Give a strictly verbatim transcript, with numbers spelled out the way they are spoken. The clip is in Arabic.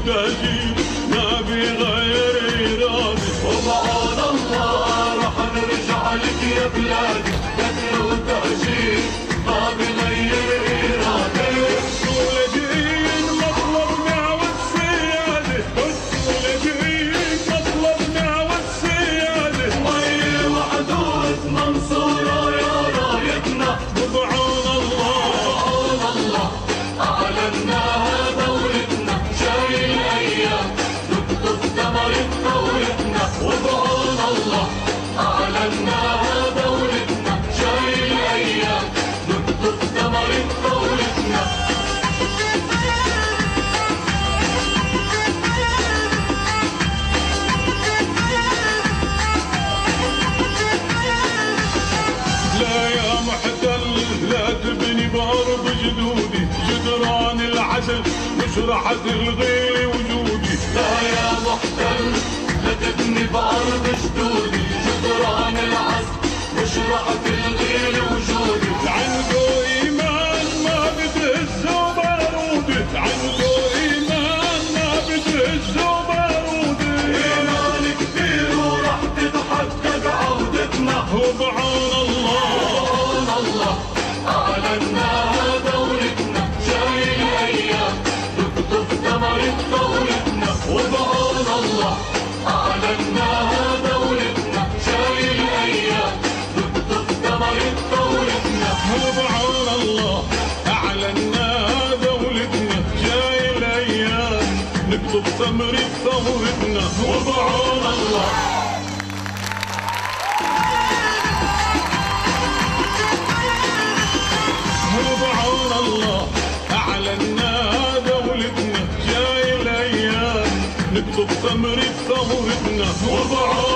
وتهجير ما في غير إرادة، وبعون الله رح نرجع لك يا بلادي، قتل وتهجير ما في غير إرادة. والسولجين مطلبنا والسيادة، والسولجين مطلبنا والسيادة، مي وحدود منصورة يا رايتنا، وبعون الله وبعون الله أعلناها دولتنا، جاي الأيام نكتب ثمرة ثورتنا، وبعون الله أعلناها دولتنا، جاي الأيام نكتب ثمرة ثورتنا. لا يا محتل لا تبني بأرض جدودي، جدران العسل مش راح تلغي وجودي. لا يا محتل لا تبني بأرض جدودي، جدران العزم مش راح تلغي وجودي. عنده إيمان ما بتهزه بارودي، عنده إيمان ما بتهزه بارودي. إيمان كبير ورح تتحقق عودتنا، وبعون الله وبعون الله أعلناها دولتنا، جاي الأيام نكتب ثمرة ثورتنا، وبعون الله أعلناها دولتنا، جاي الأيام نكتب ثمرة ثورتنا. وبعون الله أعلنا دولتنا، جاي الأيام نكتب ثمرة ثورتنا. وبعون الله وبعون الله أعلنا دولتنا، جاي الأيام نكتب ثمرة ثورتنا. وبعون